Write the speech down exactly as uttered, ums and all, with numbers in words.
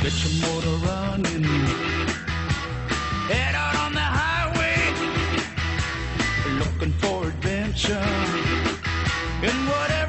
Get your motor running. Head out on the highway, looking for adventure. And whatever